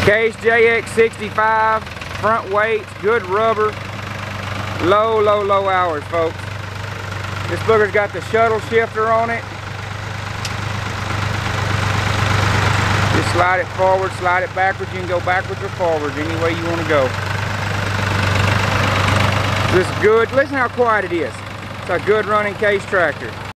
Case JX65, front weights, good rubber, low hours, folks. This booger's got the shuttle shifter on it. Just slide it forward, slide it backwards. You can go backwards or forwards, any way you want to go. This is good. Listen how quiet it is. It's a good running Case tractor.